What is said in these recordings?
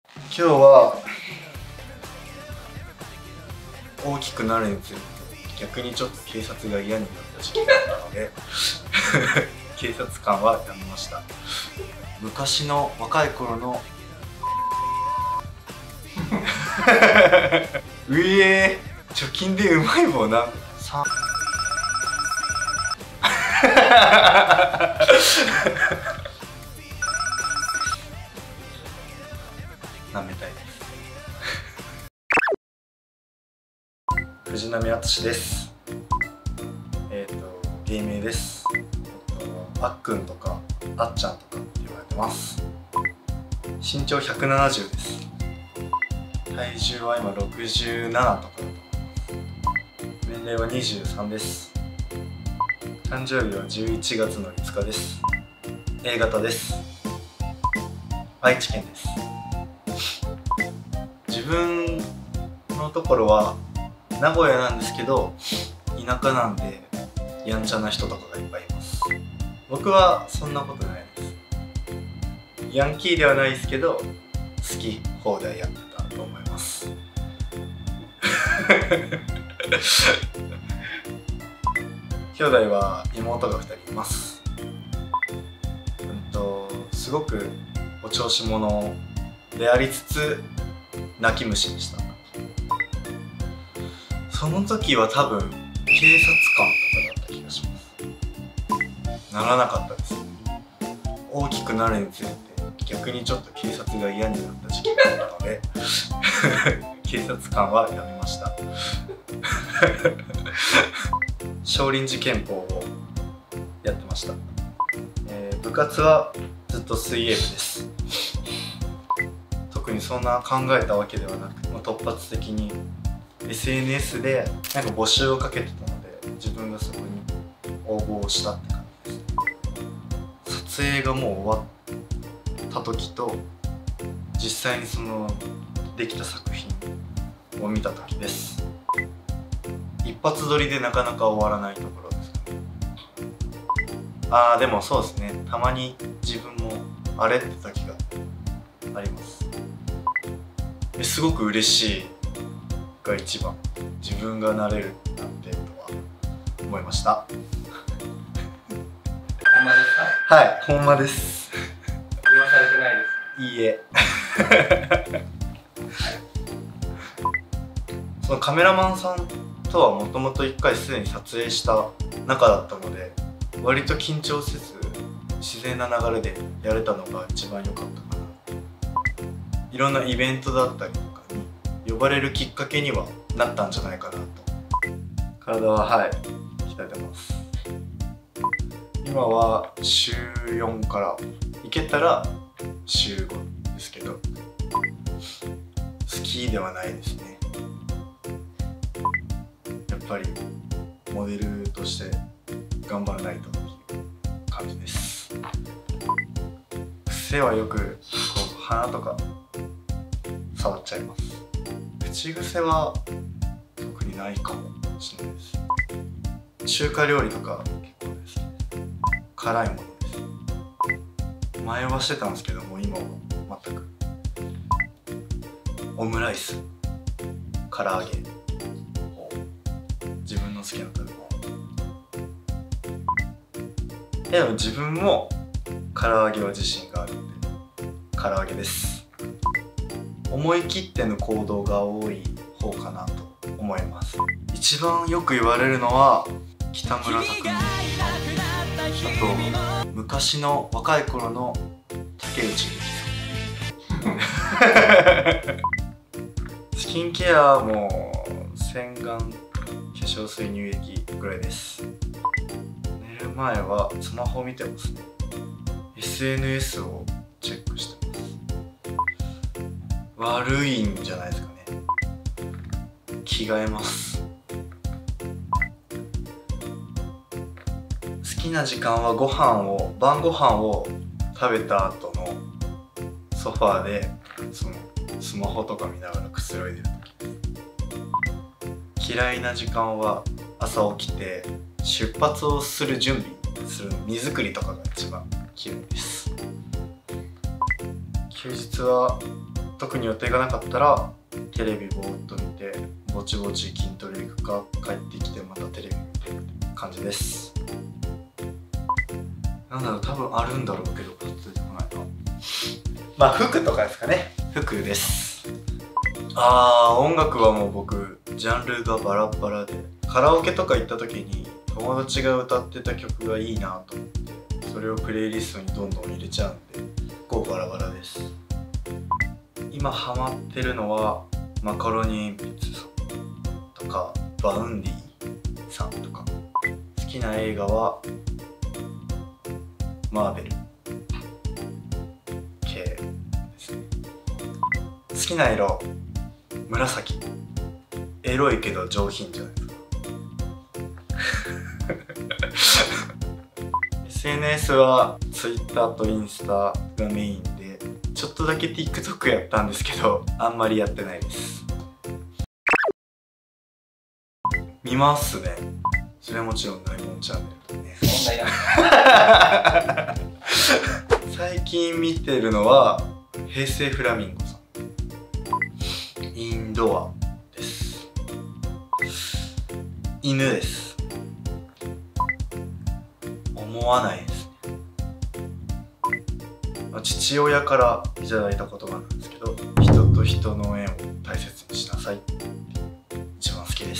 今日は大きくなるにつれて逆にちょっと警察が嫌になった時期だったので警察官はやめました。昔の若い頃のうえー、貯金でうまい棒な3舐めたいです。藤波敦です。芸名です。あっくんとかあっちゃんとかって言われてます。身長170です。体重は今67とかだと思います。年齢は23です。誕生日は11月の5日です。A 型です。愛知県です。自分のところは名古屋なんですけど、田舎なんでやんちゃな人とかがいっぱいいます。僕はそんなことないです。ヤンキーではないですけど好き放題やってたと思います。兄弟は妹が2人います。すごくお調子者でありつつ泣き虫でした。その時は多分警察官とかだった気がします。ならなかったです。大きくなるにつれて逆にちょっと警察が嫌になった時期だったので警察官はやめました。少林寺拳法をやってました。部活はずっと水泳部です。特にそんな考えたわけではなく、突発的に SNS でなんか募集をかけてたので自分がそこに応募をしたって感じです。撮影がもう終わった時と実際にそのできた作品を見た時です。一発撮りでなかなか終わらないところですかね。でもそうですね、たまに自分もあれって時があります。すごく嬉しいが一番、自分がなれるなんてとは思いました。 ほんまですか？ はい、ほんまです。 言わされてないです。 いいえ。そのカメラマンさんとはもともと1回すでに撮影した仲だったので、割と緊張せず自然な流れでやれたのが一番良かったかな。いろんなイベントだったりとかに呼ばれるきっかけにはなったんじゃないかなと。体は鍛えてます。今は週4から行けたら週5ですけど、好きではないですね。やっぱりモデルとして頑張らないとっていう感じです。癖はよくこう鼻とか触っちゃいます。口癖は特にないかもしれないです。中華料理とか結構ですね。辛いものです。前はしてたんですけども今は全く。オムライス、唐揚げを自分の好きな食べ物。でも自分も唐揚げは自信があるんで唐揚げです。思い切っての行動が多い方かなと思います。一番よく言われるのは北村匠海、あと昔の若い頃の竹内力さん。スキンケアも洗顔、化粧水、乳液ぐらいです。寝る前はスマホを見てますね。 SNS をチェックしてます。悪いんじゃないですかね。着替えます。好きな時間は晩ご飯を食べた後のソファーでそのスマホとか見ながらくつろいでる時。嫌いな時間は朝起きて出発をする準備する荷造りとかが一番嫌いです。休日は特に予定がなかったらテレビぼーっと見てぼちぼち筋トレ行くか帰ってきてまたテレビ見てって感じです。なんだろう、多分あるんだろうけどパッと出てこないな。まあ服とかですかね。服です。音楽はもう僕ジャンルがバラバラで、カラオケとか行った時に友達が歌ってた曲がいいなと思ってそれをプレイリストにどんどん入れちゃうんで結構バラバラです。今ハマってるのはマカロニ鉛筆さんとかバウンディさんとか、好きな映画はマーベル系ですね。好きな色紫、エロいけど上品じゃないですかSNS は Twitter とインスタがメインで、ちょっとだけ TikTok やったんですけどあんまりやってないです。見ますね。それはもちろんないもんチャンネルね。最近見てるのは平成フラミンゴさん、インドアです。犬です。思わないですね。父親からいただいた言葉なんですけど、人と人の縁を大切にしなさいって一番好きです。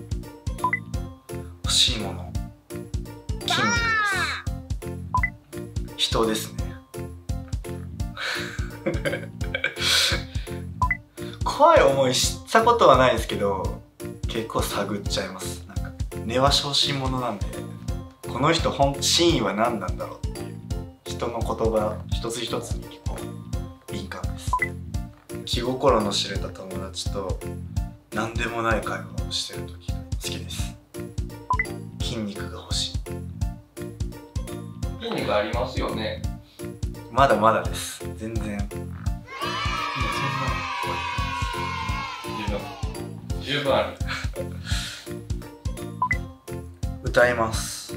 欲しいもの筋肉です。人ですね。怖い思いしたことはないですけど結構探っちゃいます。なんか根は小心者なんで、この人真意は何なんだろうっていう人の言葉一つ一つに結構敏感です。気心の知れた友達と何でもない会話をしてる時が好きです。筋肉が欲しい。 筋肉ありますよね。 まだまだです。全然。 十分ある。 歌います。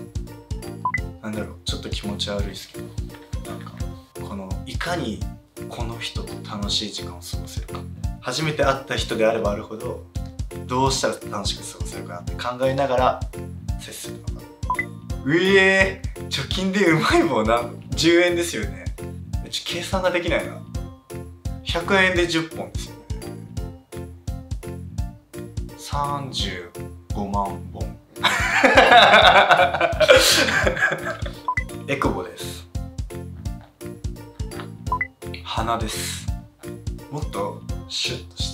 なんだろう、ちょっと気持ち悪いですけど、なんかこのいかにこの人と楽しい時間を過ごせるか、初めて会った人であればあるほどどうしたら楽しく過ごせるかなって考えながら接するのが。貯金でうまい棒10円ですよね。計算ができないな。100円で10本ですよね。35万本。エクボです。鼻です。もっとシュッとした、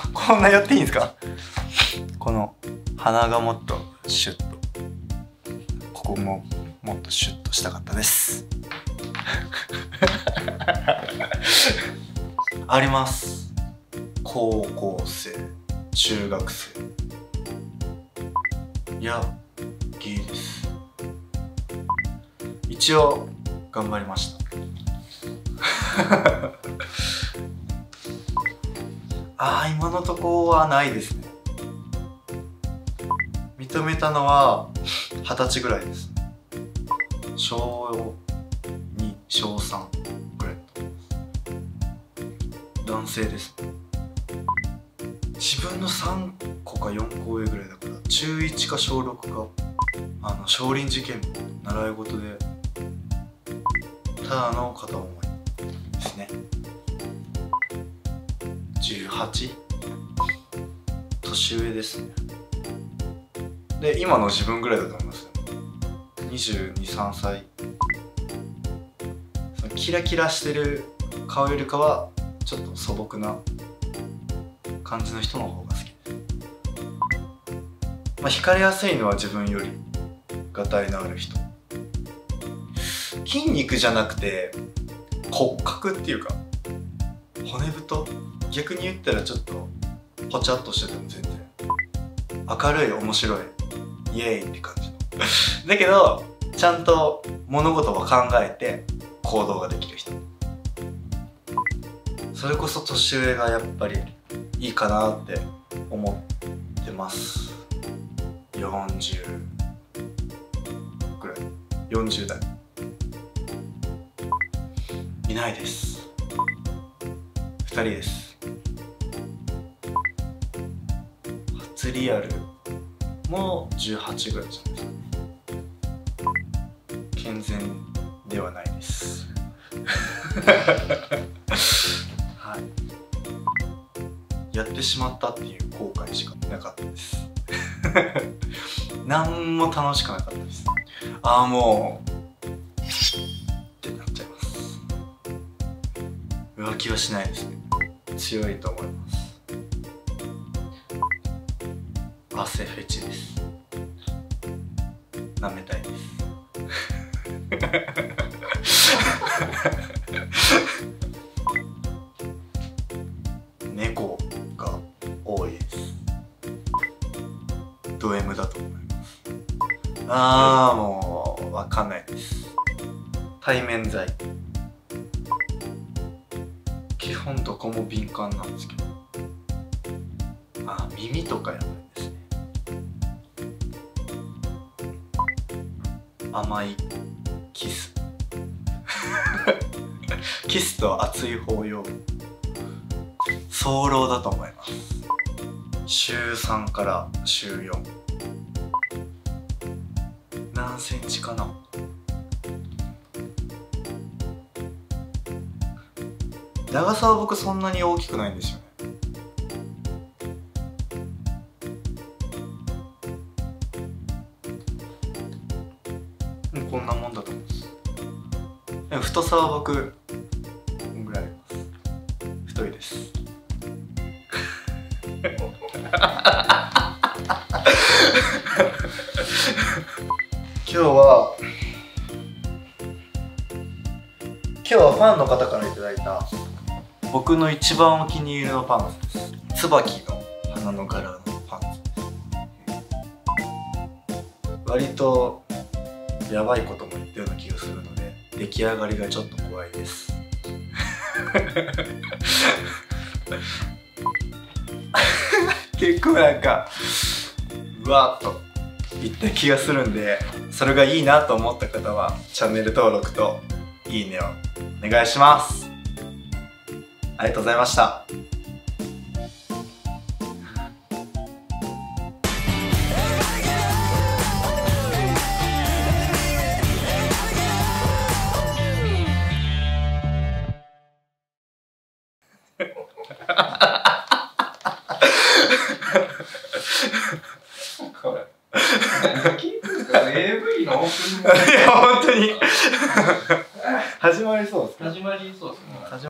こんなやっていいんですか。この鼻がもっとシュッと、ここももっとシュッとしたかったです。あります。高校生、中学生、いやゲイです。一応頑張りました。今のとこはないですね。認めたのは20歳ぐらいです。小2、小3ぐらいだと思います。男性です。自分の3個か4個上ぐらいだから、中1か小6か少林寺拳法習い事でただの片思いですね。18、年上ですね。で今の自分ぐらいだと思いますよ。22、3歳。そのキラキラしてる顔よりかはちょっと素朴な感じの人の方が好きです。惹かれやすいのは自分よりがたいのある人。筋肉じゃなくて骨格っていうか骨太。逆に言ったらちょっとぽちゃっとしてても全然明るい、面白い、イエーイって感じだけどちゃんと物事を考えて行動ができる人。それこそ年上がやっぱりいいかなって思ってます。40ぐらい、40代いないです。 人です。初リアルも18ぐらいじゃないですか。健全ではないです。はい、やってしまったっていう後悔しかなかったです。何も楽しくなかったです。ああ、もうってなっちゃいます。浮気はしないですね。強いと思います。汗フェチです。舐めたいです。猫が多いです。ド M だと思います。ああ、もうわかんないです。対面剤、基本どこも敏感なんですけど、耳とかやばいですね。甘いキス。キスと熱い抱擁、早漏だと思います。週3から週4。何センチかな。長さは僕そんなに大きくないんですよね。こんなもんだと思うんです。でも太さは僕こんぐらいあります。太いです。今日はファンの方からいただいた僕の一番お気に入りのパンツです。椿の花の柄のパンツです。割とやばいことも言ったような気がするので、出来上がりがちょっと怖いです。結構なんかうわっといった気がするんで、それがいいなと思った方はチャンネル登録といいねをお願いします。ありがとうございました。 これAV のオープニング。 いや本当に始まりそうですか。 始まりそうですね。